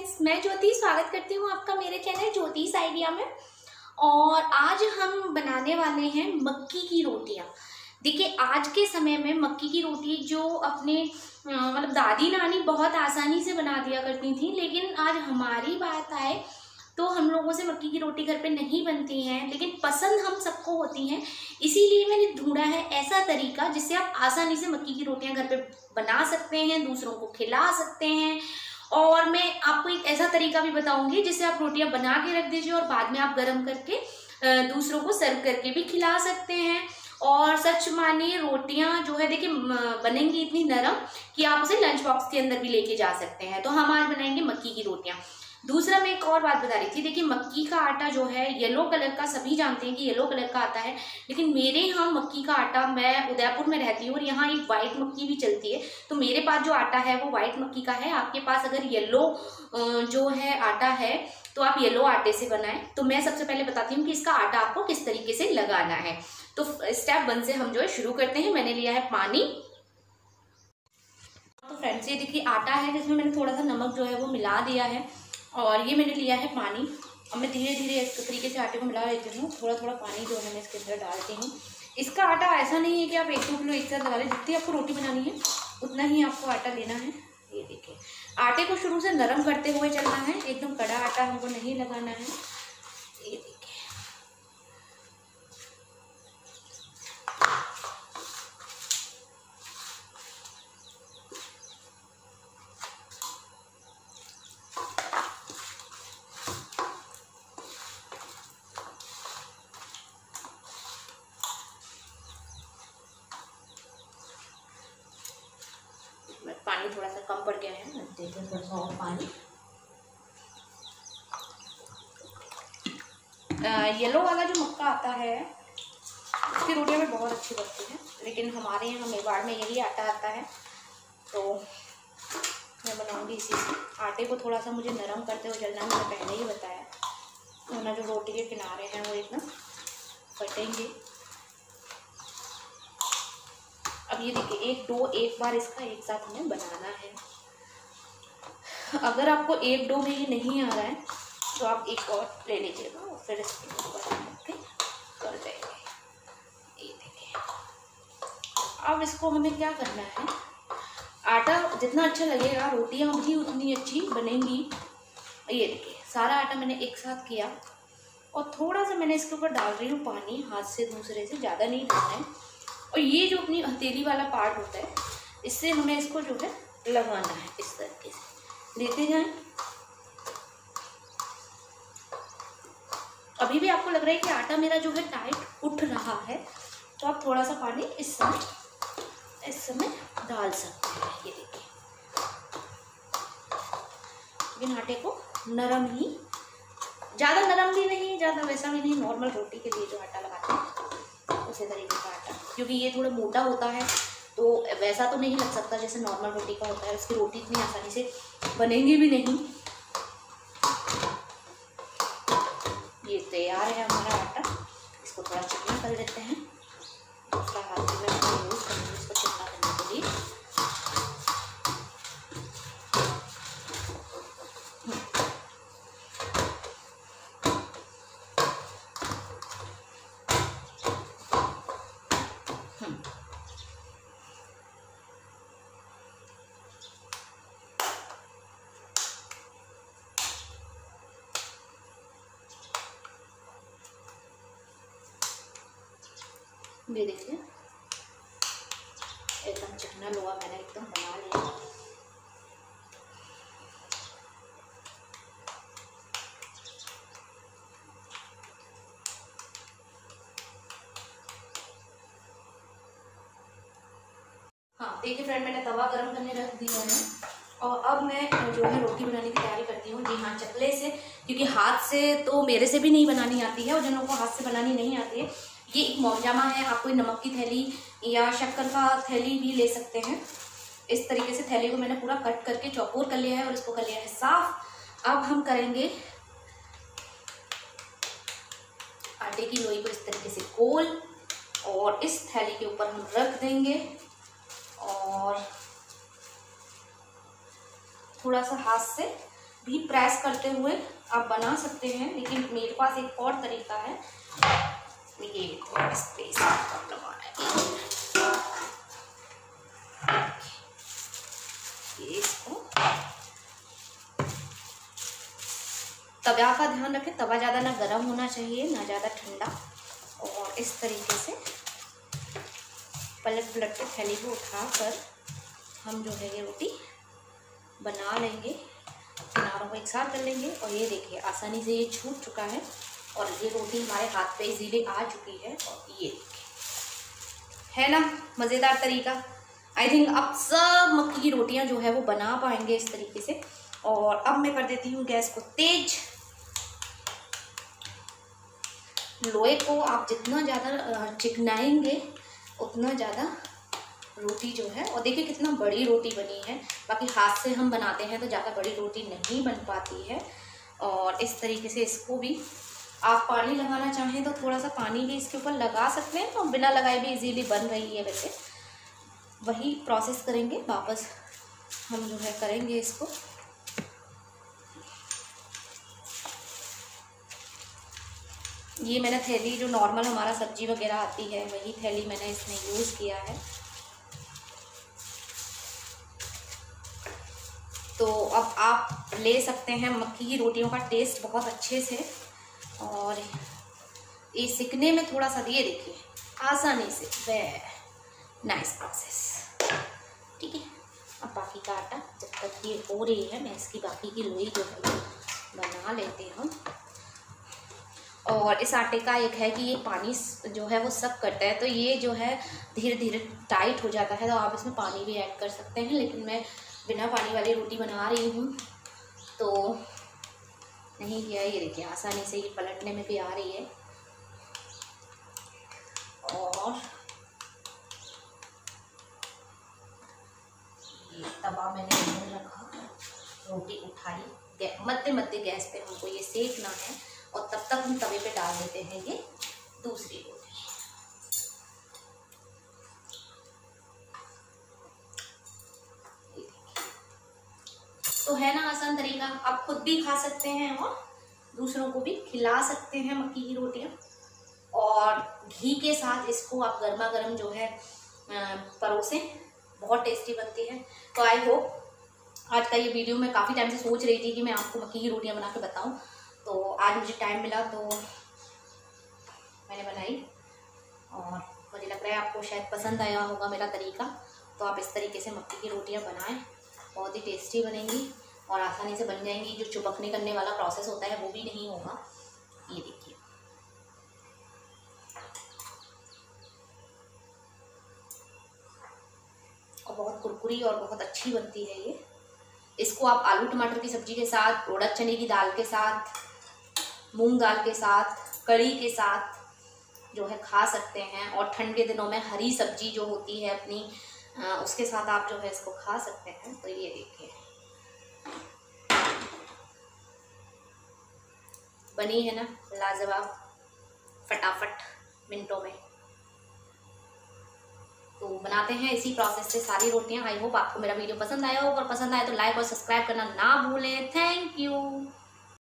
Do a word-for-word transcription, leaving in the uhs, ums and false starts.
Friends, मैं ज्योति स्वागत करती हूँ आपका मेरे चैनल ज्योतिष आइडिया में। और आज हम बनाने वाले हैं मक्की की रोटियाँ। देखिए, आज के समय में मक्की की रोटी जो अपने मतलब दादी नानी बहुत आसानी से बना दिया करती थी, लेकिन आज हमारी बात आए तो हम लोगों से मक्की की रोटी घर पे नहीं बनती हैं, लेकिन पसंद हम सबको होती हैं। इसीलिए मैंने ढूंढा है ऐसा तरीका जिससे आप आसानी से मक्की की रोटियां घर पे बना सकते हैं, दूसरों को खिला सकते हैं। और मैं आपको एक ऐसा तरीका भी बताऊंगी जिससे आप रोटियां बना के रख दीजिए और बाद में आप गर्म करके दूसरों को सर्व करके भी खिला सकते हैं। और सच मानिए, रोटियां जो है देखिए बनेंगी इतनी नरम कि आप उसे लंच बॉक्स के अंदर भी लेके जा सकते हैं। तो हम आज बनाएंगे मक्की की रोटियां। दूसरा मैं एक और बात बता रही थी, देखिए मक्की का आटा जो है येलो कलर का, सभी जानते हैं कि येलो कलर का आता है, लेकिन मेरे यहाँ मक्की का आटा, मैं उदयपुर में रहती हूँ और यहाँ एक वाइट मक्की भी चलती है, तो मेरे पास जो आटा है वो वाइट मक्की का है। आपके पास अगर येलो जो है आटा है तो आप येलो आटे से बनाएं। तो मैं सबसे पहले बताती हूँ कि इसका आटा आपको किस तरीके से लगाना है। तो स्टेप वन से हम जो है शुरू करते हैं। मैंने लिया है पानी। तो फ्रेंड्स, ये देखिए आटा है जिसमें मैंने थोड़ा सा नमक जो है वो मिला दिया है, और ये मैंने लिया है पानी। अब मैं धीरे धीरे इस तरीके से आटे को मिला लेती हूँ। थोड़ा थोड़ा पानी जो है मैं इसके अंदर डालती हूँ। इसका आटा ऐसा नहीं है कि आप एक दो किलो एक साथ लगा लें, जितनी आपको रोटी बनानी है उतना ही आपको आटा लेना है। ये देखिए, आटे को शुरू से नरम करते हुए चलना है, एकदम कड़ा आटा हमको नहीं लगाना है। ये देखिए, पानी थोड़ा सा कम पड़ गया है, देखते हैं थोड़ा सा और पानी। येलो वाला जो मक्का आता है उसकी रोटियां में बहुत अच्छी बनती है, लेकिन हमारे यहाँ मेवाड़ में यही आटा आता है, तो मैं बनाऊंगी इसी से। आटे को थोड़ा सा मुझे नरम करते हुए चलना है, मैंने पहले ही बताया, वरना जो रोटी के किनारे हैं वो एकदम फटेंगे। अब ये देखिए, एक डो एक बार इसका एक साथ हमें बनाना है। अगर आपको एक डो में ये नहीं आ रहा है तो आप एक और ले लीजिएगा और फिर इसके ऊपर करके कर देंगे। ये देखिए, अब इसको हमें क्या करना है, आटा जितना अच्छा लगेगा रोटियां भी उतनी अच्छी बनेंगी। ये देखिए, सारा आटा मैंने एक साथ किया और थोड़ा सा मैंने इसके ऊपर डाल रही हूँ पानी, हाथ से दूसरे से, ज़्यादा नहीं डालना है। और ये जो अपनी हथेली वाला पार्ट होता है, इससे हमें इसको जो है लगाना है, इस तरीके से देते जाएं। अभी भी आपको लग रहा है कि आटा मेरा जो है टाइट उठ रहा है, तो आप थोड़ा सा पानी इस समय इस समय डाल सकते हैं। ये देखिए, लेकिन आटे को नरम ही, ज़्यादा नरम भी नहीं, ज़्यादा वैसा भी नहीं, नॉर्मल रोटी के लिए जो आटा लगाते हैं उसी तरीके का आटा, क्योंकि ये थोड़ा मोटा होता है तो वैसा तो नहीं लग सकता जैसे नॉर्मल रोटी का होता है, उसकी रोटी इतनी आसानी से बनेंगी भी नहीं। ये तैयार है हमारा आटा। इसको थोड़ा चिकना कर लेते हैं। दूसरा हाथ में मैं यूज़ करूँगी इसको चिकना करने के लिए। ये देखिए, एकदम चिकना लोहा मैंने एकदम बना लिया। हाँ देखिए फ्रेंड, मैंने तवा गरम करने रख दिया है और अब मैं जो है रोटी बनाने की तैयारी करती हूँ। जी हाँ, चकले से, क्योंकि हाथ से तो मेरे से भी नहीं बनानी आती है और जिन लोगों को हाथ से बनानी नहीं आती है, ये एक मोमजामा है। आप कोई नमक की थैली या शक्कर का थैली भी ले सकते हैं। इस तरीके से थैली को मैंने पूरा कट करके चौकोर कर लिया है और इसको कर लिया है साफ। अब हम करेंगे आटे की लोई को इस तरीके से गोल, और इस थैली के ऊपर हम रख देंगे और थोड़ा सा हाथ से भी प्रेस करते हुए आप बना सकते हैं, लेकिन मेरे पास एक और तरीका है। ये थोड़ा स्पेस लगाना है, ये इसको तवा का ध्यान रखें, तवा ज़्यादा ना गर्म होना चाहिए ना ज़्यादा ठंडा। और इस तरीके से पलट पलट के थैली को उठाकर हम जो है ये रोटी बना लेंगे, किनारों को एक साथ कर लेंगे। और ये देखिए आसानी से ये छूट चुका है और ये रोटी हमारे हाथ पे इजीली आ चुकी है। और ये देखिए है ना मज़ेदार तरीका। आई थिंक अब सब मक्की की रोटियां जो है वो बना पाएंगे इस तरीके से। और अब मैं कर देती हूँ गैस को तेज। लोहे को आप जितना ज़्यादा चिकनाएंगे उतना ज़्यादा रोटी जो है, और देखिए कितना बड़ी रोटी बनी है। बाकी हाथ से हम बनाते हैं तो ज़्यादा बड़ी रोटी नहीं बन पाती है। और इस तरीके से इसको भी आप पानी लगाना चाहें तो थोड़ा सा पानी भी इसके ऊपर लगा सकते हैं, और बिना लगाए भी इजीली बन रही है। वैसे वही प्रोसेस करेंगे, वापस हम जो है करेंगे इसको। ये मैंने थैली जो नॉर्मल हमारा सब्जी वगैरह आती है वही थैली मैंने इसमें यूज़ किया है। तो अब आप ले सकते हैं मक्की की रोटियों का टेस्ट बहुत अच्छे से। और ये सिकने में थोड़ा सा ये देखिए आसानी से, वे नाइस प्रोसेस। ठीक है, अब बाकी का आटा जब तक ये हो रही है मैं इसकी बाकी की लोई जो है बना लेते हैं। और इस आटे का एक है कि ये पानी जो है वो सब करता है, तो ये जो है धीरे धीरे टाइट हो जाता है, तो आप इसमें पानी भी ऐड कर सकते हैं। लेकिन मैं बिना पानी वाली रोटी बना रही हूँ तो नहीं किया। ये देखिए आसानी से ये पलटने में भी आ रही है। और ये तवा मैंने इधर रखा, रोटी उठाई, मध्य मध्य गैस पे हमको ये सेकना है। और तब तक हम तवे पे डाल देते हैं ये दूसरी रोटी। तो है ना आसान तरीका, आप खुद भी खा सकते हैं और दूसरों को भी खिला सकते हैं मक्की की रोटियां। और घी के साथ इसको आप गर्मा गर्म जो है परोसें, बहुत टेस्टी बनती है। तो आई होप आज का ये वीडियो, मैं काफ़ी टाइम से सोच रही थी कि मैं आपको मक्की की रोटियां बना के बताऊं, तो आज मुझे टाइम मिला तो मैंने बनाई। और मुझे लग रहा है आपको शायद पसंद आया होगा मेरा तरीका। तो आप इस तरीके से मक्की की रोटियां बनाएं, बहुत ही टेस्टी बनेंगी और आसानी से बन जाएंगी। जो चुपकने करने वाला प्रोसेस होता है वो भी नहीं होगा। ये देखिए और बहुत कुरकुरी और बहुत अच्छी बनती है ये। इसको आप आलू टमाटर की सब्जी के साथ, उड़द चने की दाल के साथ, मूंग दाल के साथ, कढ़ी के साथ जो है खा सकते हैं। और ठंड के दिनों में हरी सब्जी जो होती है अपनी, आ, उसके साथ आप जो है इसको खा सकते हैं। तो ये देखिए बनी है ना लाजवाब, फटाफट मिनटों में। तो बनाते हैं इसी प्रोसेस से सारी रोटियां। आई होप आपको मेरा वीडियो पसंद आया हो, और पसंद आए तो लाइक और सब्सक्राइब करना ना भूलें। Thank you.